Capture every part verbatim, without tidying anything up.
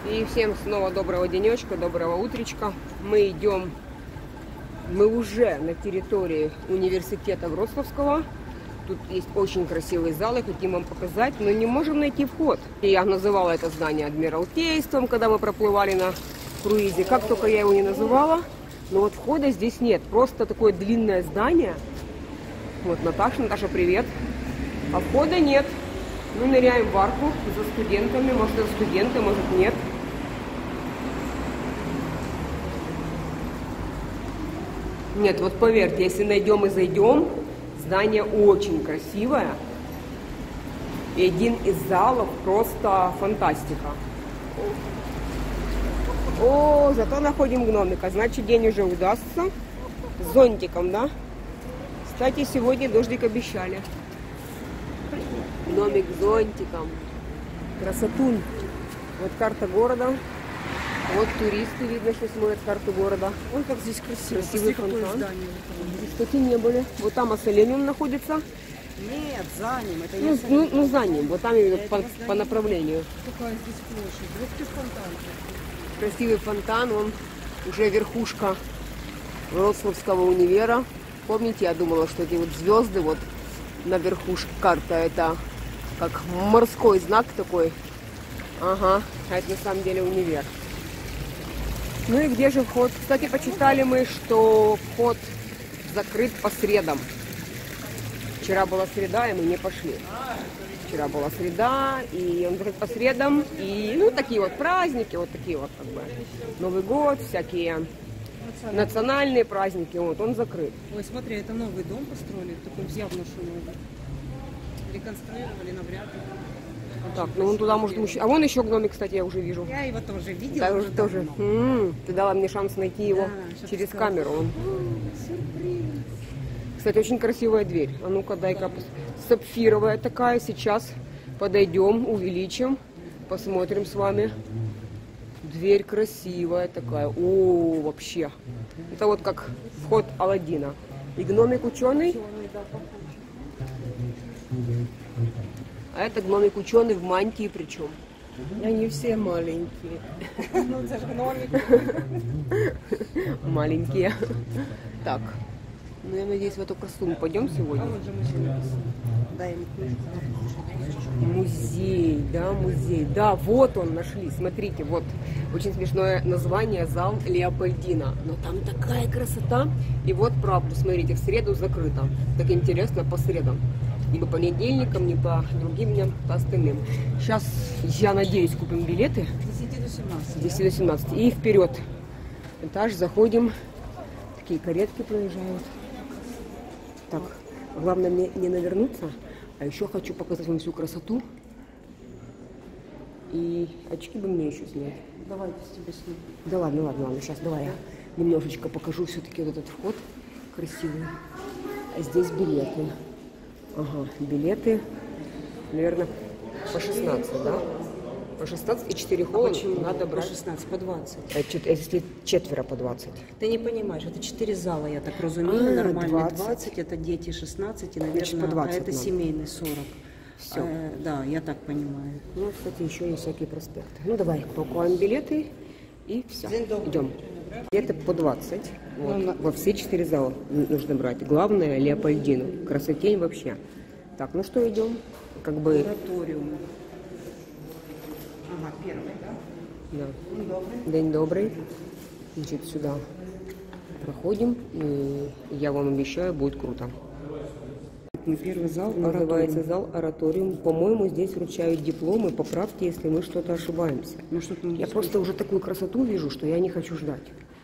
И всем снова доброго денечка, доброго утречка. Мы идем, мы уже на территории университета Вроцлавского. Тут есть очень красивые залы, хотим вам показать, но не можем найти вход. И я называла это здание Адмиралтейством, когда мы проплывали на круизе. Как только я его не называла, но вот входа здесь нет. Просто такое длинное здание. Вот Наташа, Наташа, привет. А входа нет. Мы ныряем в арку за студентами. Может, это студенты, может, нет. Нет, вот поверьте, если найдем и зайдем, здание очень красивое. И один из залов просто фантастика. О, зато находим гномика. Значит, день уже удастся. С зонтиком, да? Кстати, сегодня дождик обещали. Гномик с зонтиком. Красотун. Вот карта города. Вот туристы, видно, что смотрят карту города. Ой, как здесь красиво. Красивый фонтан. Здесь, кстати, не были. Вот там Ассолениум находится. Нет, за ним. Это Ну, ну, ну, за ним. Вот там именно по, по направлению. Какая здесь площадь. Вот ты фонтан. Красивый фонтан. Он уже верхушка Вроцлавского универа. Помните, я думала, что эти вот звезды вот на верхушке карта, это как морской знак такой. Ага, а это на самом деле универ. Ну и где же вход? Кстати, почитали мы, что вход закрыт по средам. Вчера была среда, и мы не пошли. Вчера была среда, и он закрыт по средам. И, ну, такие вот праздники, вот такие вот, как бы, Новый год, всякие национальные праздники, вот, он закрыт. Ой, смотри, это новый дом построили, такой явно, что новый. Реконструировали навряд ли. Так, ну он туда может мужчина. А вон еще гномик, кстати, я уже вижу. Я его тоже видела. Да, уже тоже. М-м, ты дала мне шанс найти его Да, через сказала. камеру. Он. О, сюрприз. Кстати, очень красивая дверь. А ну-ка, дай-ка. Сапфировая такая. Сейчас подойдем, увеличим, посмотрим с вами. Дверь красивая такая. О, вообще. Это вот как вход Аладдина. И гномик ученый. А это гномик ученый в мантии причем. Они все маленькие. Ну, это же гномик. Маленькие. Так. Ну, я надеюсь, в эту красоту мы пойдем сегодня. А вот же музей написано. Дай ему книжку. Музей, да, музей. Да, вот он, нашли. Смотрите, вот. Очень смешное название, зал Леопольдина. Но там такая красота. И вот правда, смотрите, в среду закрыто. Так интересно, по средам. Ни по понедельникам, ни по другим дням, по остальным. Сейчас, я надеюсь, купим билеты. С десяти до семнадцати. С десяти до семнадцати. И вперед. Этаж, заходим. Такие каретки проезжают. Так, главное мне не навернуться. А еще хочу показать вам всю красоту. И очки бы мне еще снять. Давай с тебя сниму. Да ладно, ладно, ладно. Сейчас давай я немножечко покажу все-таки вот этот вход красивый. А здесь билеты. Ага, билеты, наверное, по шестнадцать, да? По шестнадцать и четыре холла надо брать. По шестнадцать, по двадцать. А чет- если четверо по двадцать. Ты не понимаешь, это четыре зала, я так разумею, А, нормальные двадцать. двадцать, это дети шестнадцать, и, Значит, наверное, по двадцать а это надо. семейный сорок. Все. Э, да, я так понимаю. Ну, кстати, еще есть всякие проспекты. Ну, давай, покупаем билеты и все. Идем. Билеты по двадцать. Вот. Во все четыре зала нужно брать. Главное, Леопольдину. Красотень вообще. Так, ну что, идем? Как бы... Лабораториум. Ага, первый, да? Да. Ну, добрый. День добрый. Значит, сюда проходим. И я вам обещаю, будет круто. Первый зал Называется зал Ораториум. По-моему, здесь вручают дипломы. Поправьте, если мы что-то ошибаемся. Ну, что ты не Я просто уже такую красоту вижу, что я не хочу ждать.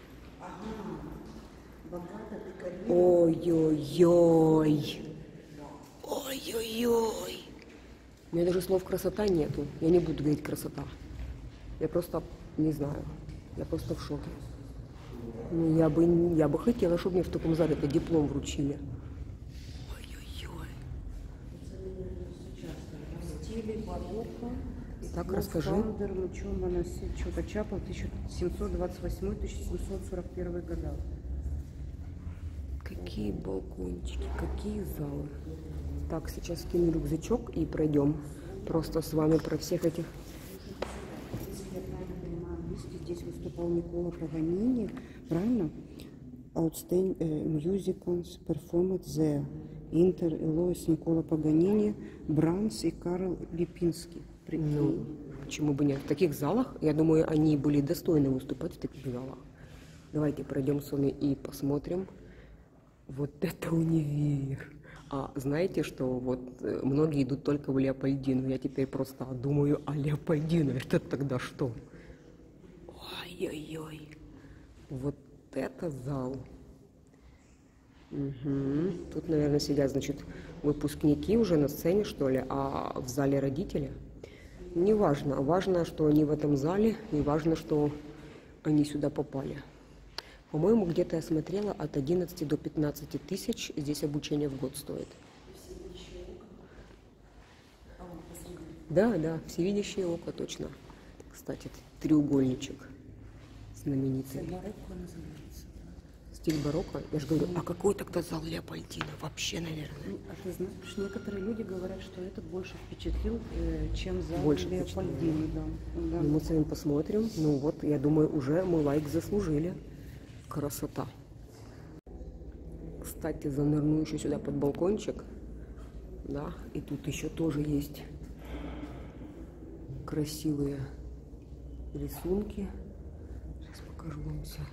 Ой-ой-ой. Ой-ой-ой. У меня даже слов красота нету. Я не буду говорить красота. Я просто не знаю. Я просто в шоке. Ну, я бы, я бы хотела, чтобы мне в таком зале это диплом вручили. Ой-ой-ой. Так, расскажи. Что-то Чапал, тысяча семьсот двадцать восьмой — тысяча семьсот сорок первый года. Какие балкончики, какие залы. Так, сейчас скину рюкзачок и пройдем просто с вами про всех этих здесь выступал Никола Паганини, правильно? Outstanding musicians performed there. Интер, Элоис, Никола Паганини, Брамс и Карл Липинский. Ну, почему бы нет? В таких залах, я думаю, они были достойны выступать в таких залах. Давайте пройдем с вами и посмотрим. Вот это универ. А знаете, что вот многие идут только в Леопольдину. Я теперь просто думаю, а Леопольдина, это тогда что? Ой-ой-ой. Вот это зал. Угу. Тут, наверное, сидят, значит, выпускники уже на сцене, что ли, а в зале родители. Не важно. Важно, что они в этом зале, и важно, что они сюда попали. По-моему, где-то я смотрела, от одиннадцати до пятнадцати тысяч здесь обучение в год стоит. Да, да, всевидящее око, точно. Кстати, треугольничек знаменитый. Стиль барокко. Я же говорю, а какой тогда зал Леопольдина? Вообще, наверное. Ну, а ты знаешь, некоторые люди говорят, что этот больше впечатлил, э, чем зал Больше Леопольдина. Да. Да. Ну, мы с вами посмотрим. Ну вот, я думаю, уже мы лайк заслужили. Красота. Кстати, занырну еще сюда под балкончик. Да, и тут еще тоже есть красивые рисунки. Сейчас покажу вам все.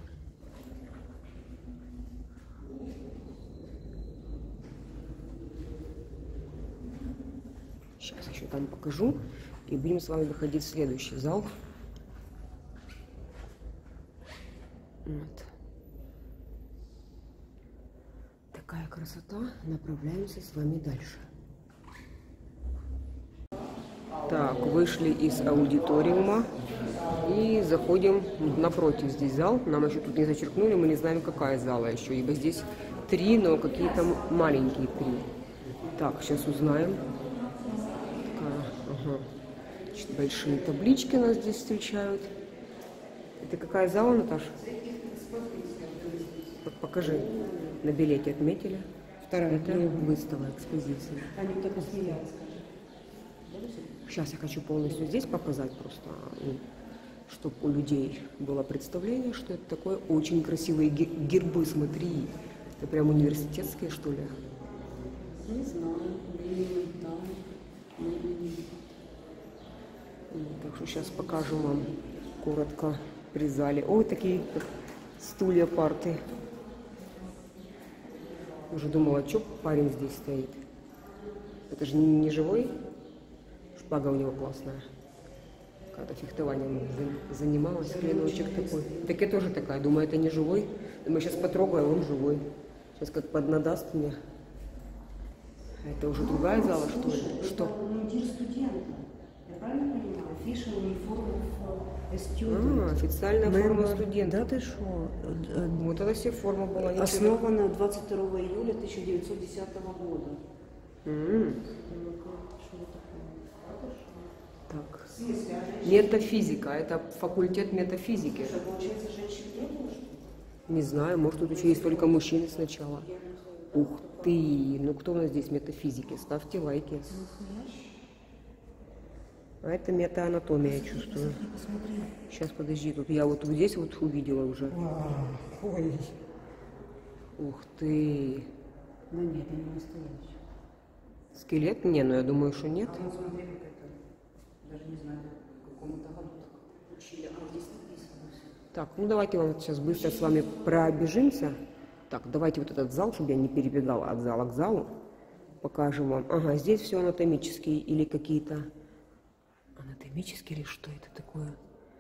Сейчас еще там покажу. И будем с вами выходить в следующий зал. Вот. Такая красота. Направляемся с вами дальше. Так, вышли из аудиториума и заходим напротив. Здесь зал. Нам еще тут не зачеркнули, мы не знаем, какая зала еще. Ибо здесь три, но какие-то маленькие три. Так, сейчас узнаем. Такая, ага. Значит, большие таблички нас здесь встречают. Это какая зала, Наташа? Покажи. На билете отметили. Вторая. Это выставка, экспозиция. Они только смеялись. Сейчас я хочу полностью здесь показать просто, чтобы у людей было представление, что это такое. Очень красивые гербы, смотри. Это прям университетские, что ли? Не знаю. Там. Так что сейчас покажу вам коротко при зале. Ой, такие стулья, парты. Уже думала, что парень здесь стоит. Это же не живой? Шпага у него классная. Когда фехтованием занималась, хреночек такой. Так я тоже такая, думаю, это не живой. Думаю, сейчас потрогаю, он живой. Сейчас как поднадаст мне. А это уже другая зала, что ли? Что? Мундир студента. Я правильно понимаю? Official uniform of a student. А, официальная форма студента. Да ты что? Вот это все форма была. Основана двадцать второго июля тысяча девятьсот десятого года. М-м. Так. Метафизика. Это факультет метафизики. Что, получается, женщин не было, что ли? Не знаю, может тут еще есть только мужчины сначала. Ух ты! Ну кто у нас здесь метафизики? Ставьте лайки. А это метаанатомия, я чувствую. Сейчас, подожди, тут я вот здесь вот увидела уже. Ой. Ух ты! Ну нет, это не настоящий. Скелет? Не, ну я думаю, что нет. А вот смотри, как это. Даже не знаю, в каком-то году так учили. А здесь написано все. Так, ну давайте вам сейчас быстро с вами пробежимся. Так, давайте вот этот зал, чтобы я не перебегала от зала к залу. Покажем вам. Ага, здесь все анатомические или какие-то... Анатомические или что это такое?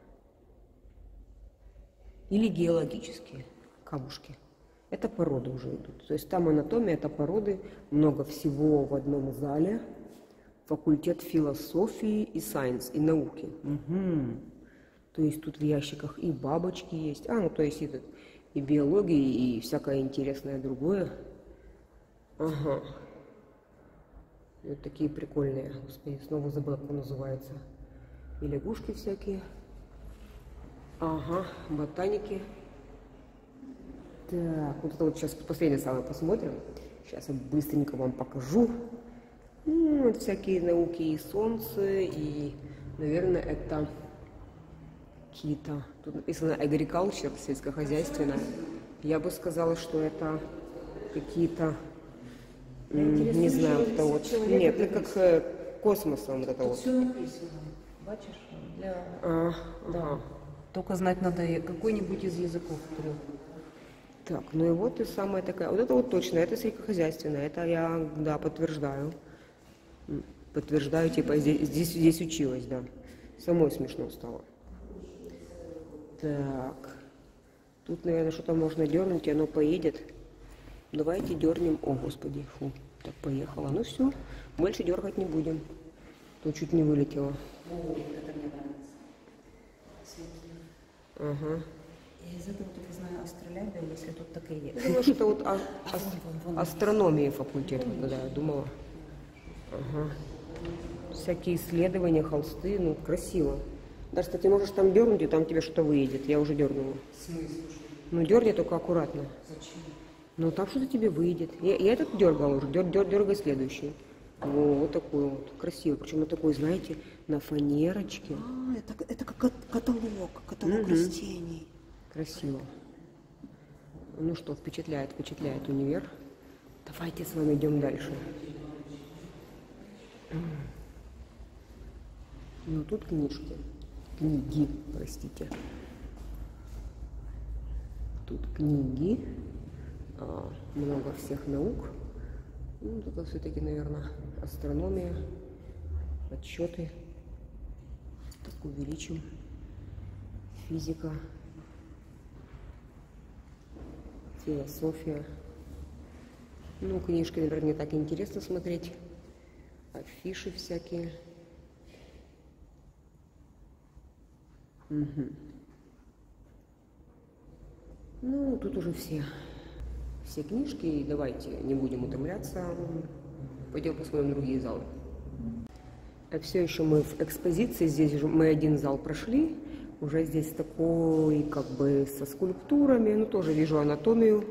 Или геологические камушки. Это породы уже идут. То есть там анатомия, это породы. Много всего в одном зале. Факультет философии и сайенс, и науки. Угу. То есть тут в ящиках и бабочки есть. А, ну то есть и, и биология, и всякое интересное другое. Ага. Вот такие прикольные. Господи, снова забыла, как он называется. И лягушки всякие. Ага, ботаники. Так, вот это вот сейчас последнее самое посмотрим. Сейчас я быстренько вам покажу. Ну, вот всякие науки и солнце, и, наверное, это какие-то, тут написано agriculture, сельскохозяйственное. Я бы сказала, что это какие-то, м, не знаю, это вот, нет, это как э, космосом вот это вот. Все написано. Бачишь? Для... А, Да. ага. Только знать надо и какой-нибудь из языков трех. Так, ну и вот и самая такая, вот это вот точно, это сельскохозяйственное, это я, да, подтверждаю. М, Подтверждаю, типа, здесь, здесь, здесь училась, да. Самой смешно стало. Так, тут, наверное, что-то можно дернуть, и оно поедет. Давайте дернем. О, господи, фу, так поехало. Ну все, больше дергать не будем. То чуть не вылетело. Вот это мне нравится. Ага. Я из этого только знаю астролябия, если тут так и есть. Думаю, что это вот а- ас- астрономии факультет, да, я думала. Ага. Всякие исследования, холсты, ну, красиво. Даже, кстати, можешь там дернуть, и там тебе что-то выйдет. Я уже дернула. В смысле? Ну, дерни только аккуратно. Зачем? Ну, там что-то тебе выйдет. Я, я этот дергала уже, дер, дер, дергай следующий. Во, вот такой вот, красиво. Причем на такой, знаете, на фанерочке. А, это, это как кат- каталог, каталог Мгм. растений. Красиво. Ну что, впечатляет, впечатляет универ. Давайте с вами идем дальше. Ну, тут книжки. Книги, простите. Тут книги. а, много всех наук. Ну, это все-таки, наверное, астрономия, отчеты. Так увеличим. Физика. Философия. Ну, книжки, наверное, не так интересно смотреть. Афиши всякие. Мгм. Ну, тут уже все, все книжки. И давайте не будем утомляться. Пойдем посмотрим другие залы. А все еще мы в экспозиции. Здесь уже мы один зал прошли. Уже здесь такой, как бы, со скульптурами. Ну, тоже вижу анатомию.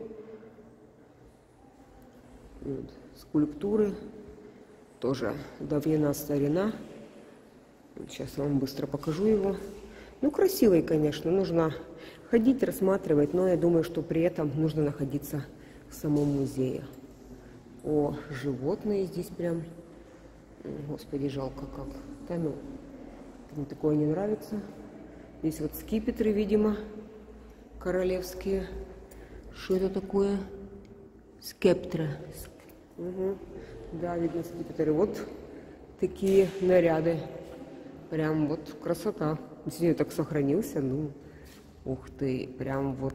Вот, скульптуры. Тоже давнина, старина. Сейчас я вам быстро покажу его. Ну, красивый, конечно. Нужно ходить, рассматривать. Но я думаю, что при этом нужно находиться в самом музее. О, животные здесь прям. Господи, жалко как. Да ну, мне такое не нравится. Здесь вот скипетры, видимо, королевские. Что это такое? Скептра. Угу. Да, видно скипетры. Вот такие наряды. Прям вот красота. Сегодня так сохранился. Ну, ух ты, прям вот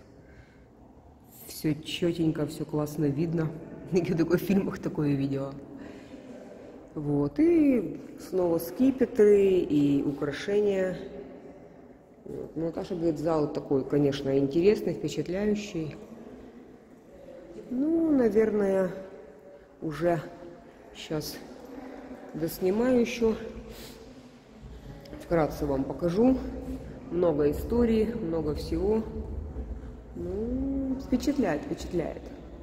все четенько, все классно видно. Я только в фильмах такое видела. Вот, и снова скипетры и украшения. Вот. Наташа говорит, зал такой, конечно, интересный, впечатляющий. Ну, наверное, уже сейчас доснимаю еще. Вкратце вам покажу. Много историй, много всего. Ну, впечатляет, впечатляет.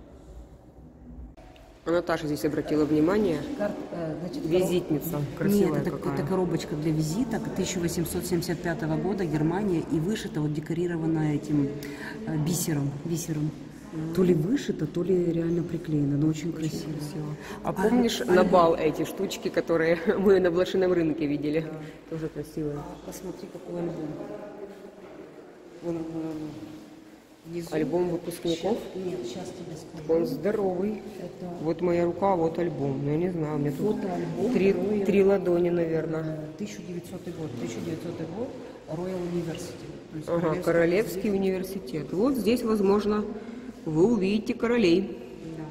А Наташа здесь обратила внимание. Кар- э, значит, Визитница Нет, красивая это, какая. это коробочка для визиток тысяча восемьсот семьдесят пятого года, Германия, и вышита, вот декорирована этим э, бисером. бисером. То ли вышито, то ли реально приклеено, но очень красиво. А помнишь на бал эти штучки, которые мы на блошином рынке видели? Тоже красивые. Посмотри, какой альбом. Вон, вон, вон. Внизу. Альбом выпускников. Нет, сейчас тебе скажу. Он здоровый. Это Вот моя рука, вот альбом. Ну, я не знаю, у меня тут фотоальбом три, Royal, три ладони, наверное. э, тысяча девятисотый год. тысяча девятисотый год. Royal University. То есть Ага, Королевский университет. Вот здесь, возможно, вы увидите королей. Да,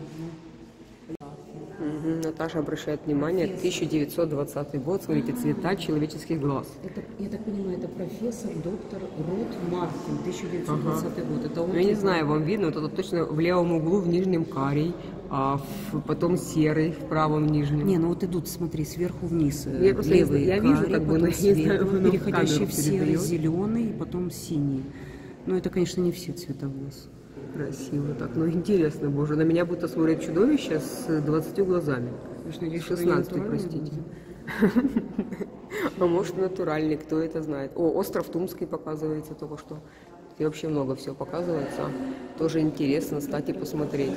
Мгм, Наташа обращает внимание, тысяча девятьсот двадцатый год, смотрите, цвета человеческих глаз. Это, я так понимаю, это профессор, доктор Рот Мартин, тысяча девятьсот двадцатый год. Это он Ну, я не знаю, вам видно, вот это точно в левом углу, в нижнем карий, а в- потом серый в правом нижнем. Не, ну вот идут, смотри, сверху вниз. э, Я просто не левый знаю, я вижу, карий, как бы, потом но я не знаю, светлый, оно в переходящий камеру в серый, передает. зеленый, и потом синий. Но это, конечно, не все цвета глаз. Красиво так, ну интересно, боже, на меня будто смотрит чудовище с двадцатью глазами. Конечно, здесь шестнадцать, что-то не простите. натурально А может натуральный, кто это знает. О, остров Тумский показывается только что. И вообще много всего показывается. Тоже интересно, кстати, посмотреть.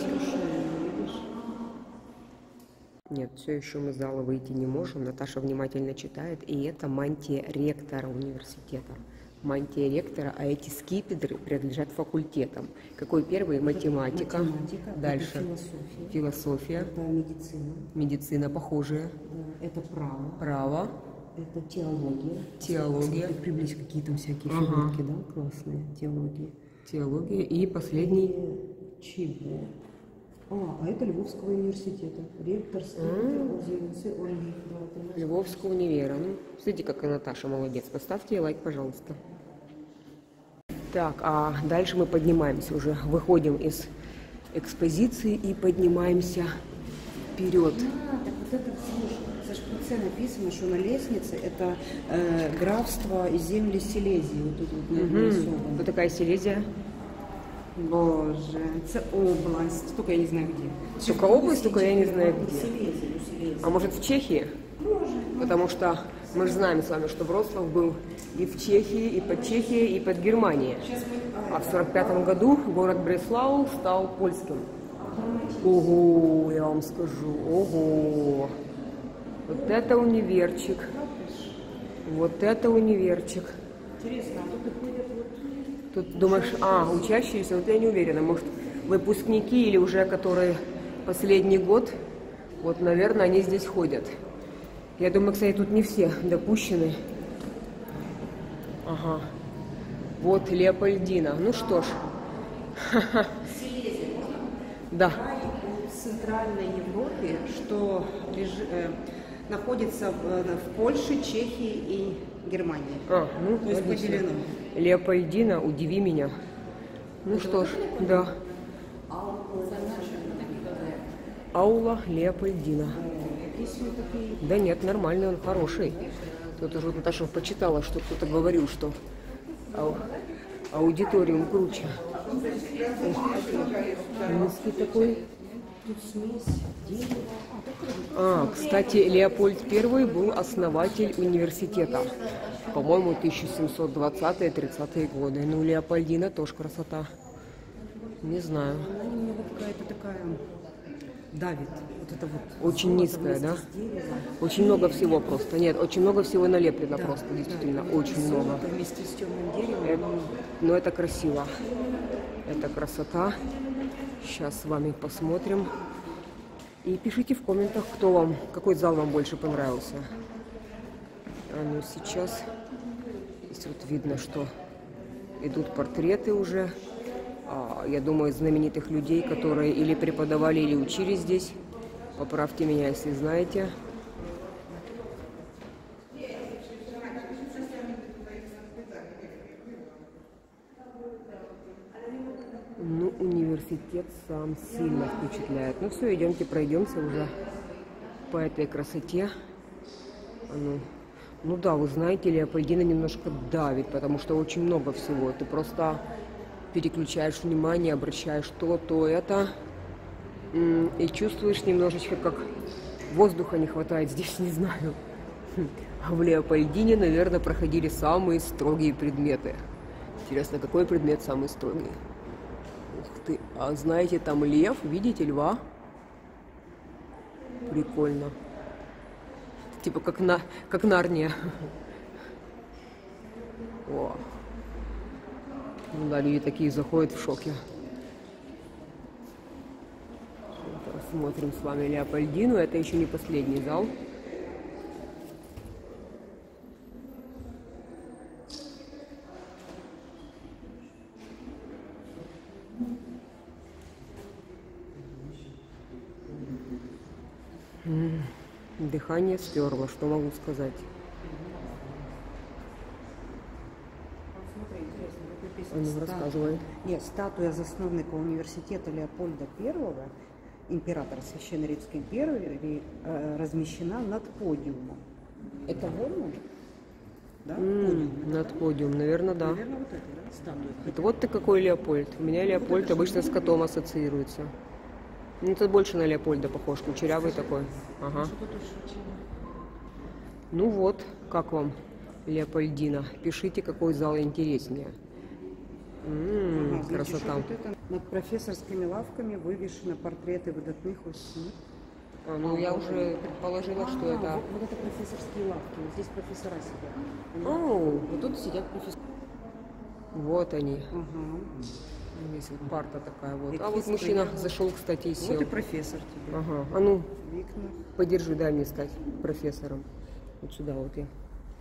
Нет, все еще мы из зала выйти не можем. Наташа внимательно читает. И это мантия ректора университета. Мантия ректора, а эти скипетры принадлежат факультетам. Какой первый? Математика. Математика. Дальше. Это философия. Философия. Это медицина. Медицина похожая. Это право. Право. Это теология. Теология. Смотри, приблизь, какие там всякие Ага. фигурки, да, классные. Теология. Теология. И последний. И чего? А, а это Львовского университета. Ректор, скипетр, Озеринцы, Ольги. Львовского универа. Ну, смотрите, какая Наташа молодец. Поставьте лайк, пожалуйста. Так, а дальше мы поднимаемся уже. Выходим из экспозиции и поднимаемся вперед. А, так вот это, слушай, за шприце написано, что на лестнице это э, графство и земли Силезии. Вот тут вот нарисовано. Вот такая Силезия. Боже, это область, только я не знаю где. Только область, только я не знаю где. Силезия, ну, Силезия. А может в Чехии? Потому что мы же знаем с вами, что Вроцлав был и в Чехии, и под Чехией, и под Германией. А в сорок пятом году город Бреслау стал польским. Ого, я вам скажу, ого. Вот это универчик. Вот это универчик. Интересно, а тут ходят вот... Тут думаешь, а, учащиеся, вот я не уверена, может, выпускники или уже которые последний год, вот, наверное, они здесь ходят. Я думаю, кстати, тут не все допущены. Ага. Вот Леопольдина. Ну что ж. Да. В Центральной Европе, что леж... э, находится в, э, в Польше, Чехии и Германии. А, ну, То есть логично. поделено. Леопольдина, удиви меня. Ну что ж, да. Аула Леопольдина. Да нет, нормальный он, хороший. Тут уже Наташа почитала, что кто-то говорил, что ау, аудиториум круче. Низкий такой. Тут смесь дерева. А, кстати, Леопольд Первый был основатель университета. По-моему, тысяча семьсот двадцатые — тридцатые годы. Ну, Леопольдина тоже красота. Не знаю. Она мне вот какая-то такая давит. Вот это вот. Очень низкая, да? Очень много всего просто. Нет, очень много всего налеплено Да, просто, да, действительно. да. Очень много. Золото вместе с темным деревом. Это- но это красиво. Это красота. Сейчас с вами посмотрим. И пишите в комментах, кто вам, какой зал вам больше понравился. А ну сейчас здесь вот видно, что идут портреты уже. А, я думаю, знаменитых людей, которые или преподавали, или учились здесь. Поправьте меня, если знаете. Ну, университет сам сильно впечатляет. Ну все, идемте, пройдемся уже по этой красоте. А ну, ну да, вы знаете, Леопольдина немножко давит, потому что очень много всего. Ты просто переключаешь внимание, обращаешь то, то, это. М, И чувствуешь немножечко, как воздуха не хватает здесь, не знаю. А в Леопольдине, наверное, проходили самые строгие предметы. Интересно, какой предмет самый строгий? Ух ты, а знаете, там лев, видите льва? Прикольно. Типа как, на, как Нарния. О. Ну да, люди такие заходят в шоке. Смотрим с вами Леопольдину. Это еще не последний зал. М, Дыхание стерло, что могу сказать. Смотри, интересно, как А написано. ну, рассказывай. Нет, статуя засновника университета Леопольда Первого, императора Священной Римской империи, э, размещена над подиумом. Это вон он? Да? М, Подиум. Над подиум, наверное, да. Наверное, вот это, да? Статуя. Это вот ты какой Леопольд. У меня Леопольд обычно с котом ассоциируется. Ну, это больше на Леопольда похож, кучерявый такой. Ага. Что тут еще? Ну вот, как вам, Леопольдина? Пишите, какой зал интереснее. М-м, Ага, красота. Вот это над профессорскими лавками вывешены портреты выдатных осіб. А, ну, я уже предположила, что А, это... Вот, вот это профессорские лавки. Вот здесь профессора сидят. Оу, Вот тут сидят профессора. вот они. Ага. Здесь вот парта такая вот. И А вот кисть мужчина приехал. зашел, кстати, и сел. Вот и профессор тебе. Ага, а ну, В вікнах. подержи, дай мне стать профессором. Вот сюда вот я.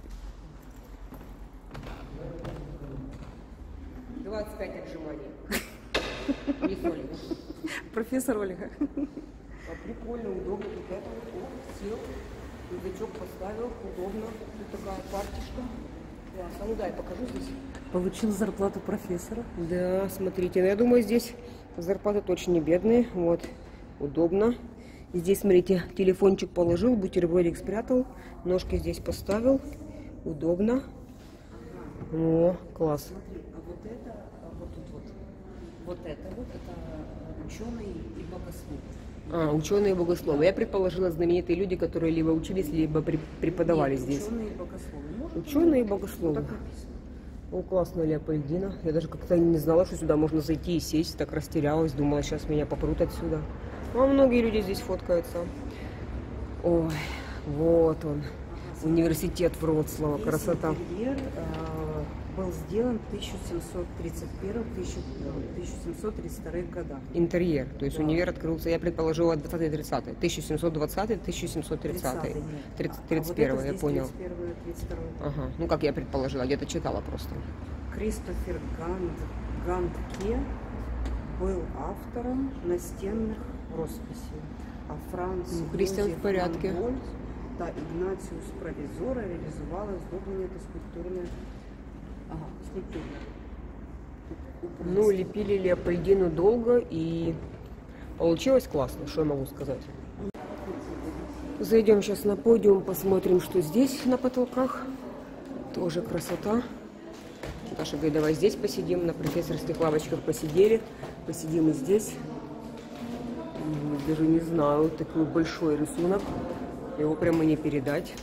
двадцать пять отжиманий. Не соли. Профессор Ольга. А прикольно, удобно. Вот это вот. О, сел, рюкзачок поставил, удобно. Тут такая партишка. Класс. А ну дай, покажу здесь. Получил зарплату профессора. Да, смотрите, ну, я думаю, здесь зарплаты точно не бедные. Вот, удобно. Здесь, смотрите, телефончик положил, бутербродик спрятал, ножки здесь поставил. Удобно. О, класс. Смотри, а вот это, а вот тут вот, вот это вот, это ученый и богослов. А, ученые и богословы. Я предположила знаменитые люди, которые либо учились, либо при- преподавали Нет, здесь. Ученые и богословы. Может, Ученые и ну, богословы. так написано. О, классно, Леопольдина. Я даже как-то не знала, что сюда можно зайти и сесть. Так растерялась, думала, сейчас меня попрут отсюда. А многие люди здесь фоткаются. Ой, вот он, университет Вроцлава, Весь красота. интерьер э, был сделан в тысяча семьсот тридцать первом — тысяча семьсот тридцать втором годах. Интерьер, то есть Да. универ открылся, я предположила, двадцатый-тридцатый. тысяча семьсот двадцатый — тысяча семьсот тридцатый. тридцать первый, я понял. тридцать первый — тридцать второй. Ага, ну как я предположила, где-то читала просто. Кристофер Ганд, Гандке был автором настенных росписей, а Франц Ну, Кристиан в Йозеф порядке. Мангольд та Игнатиус Провизора реализовала излюбление это скульптурное, ага, скульптурное. Ну, лепили Леопольдину долго, и получилось классно, что я могу сказать. Зайдем сейчас на подиум, посмотрим, что здесь на потолках. Тоже красота. Даша говорит, давай здесь посидим, на профессорских лавочках посидели. Посидим и здесь. М, Даже не знаю, такой большой рисунок. Его прямо не передать.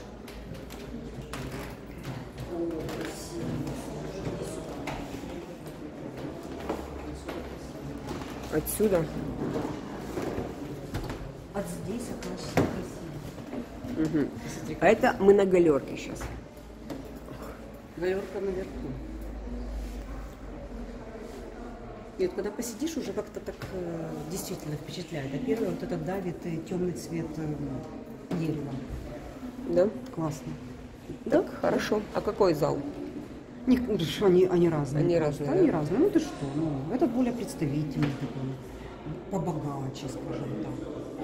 Отсюда. От здесь отлично красиво. Мгм. А это мы на галерке сейчас. Галерка наверху. И вот когда посидишь, уже как-то так э, действительно впечатляет. А первый вот этот давит э, темный цвет э, дерева. Да? Классно. Да, хорошо. А какой зал? Не, они, они разные. Они просто. разные, Они да? разные. Ну ты что? Ну, этот более представительный такой. Побогаче, скажем так.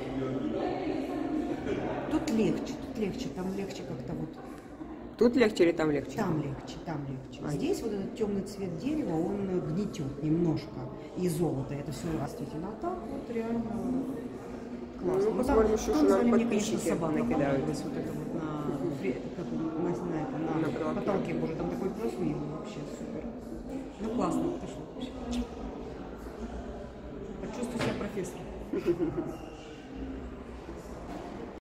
Тут легче, тут легче, там легче как-то вот. Тут легче или там легче? Там легче, там легче. А. Здесь вот этот темный цвет дерева, он гнетет немножко. И золото, это все действительно. А так вот реально классно. Ну, посмотрим еще, что нам мне, конечно, подписчики собака накидают. понравилась. Вот это вот на, фре- как он, на, на, этом, на На потолке. потолке, боже, там такой профиль вообще супер. Ну классно.